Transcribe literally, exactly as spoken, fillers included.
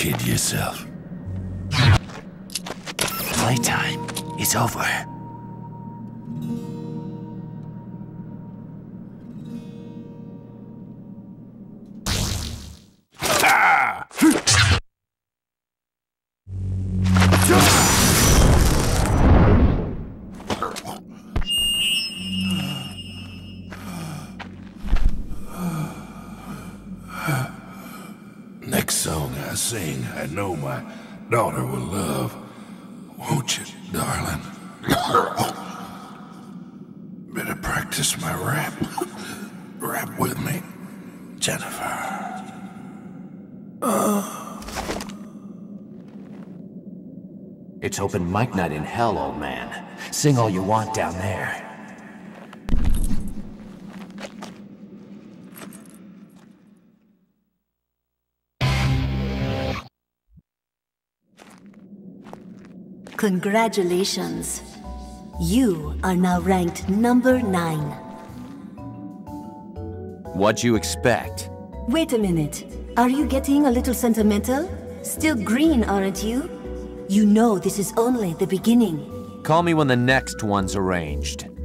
kid yourself. Playtime is over. Next song I sing, I know my daughter will love. Won't you, darling? Better practice my rap. Rap with me, Jennifer. Uh. It's open mic night in hell, old man. Sing all you want down there. Congratulations. You are now ranked number nine. What'd you expect? Wait a minute. Are you getting a little sentimental? Still green, aren't you? You know this is only the beginning. Call me when the next one's arranged.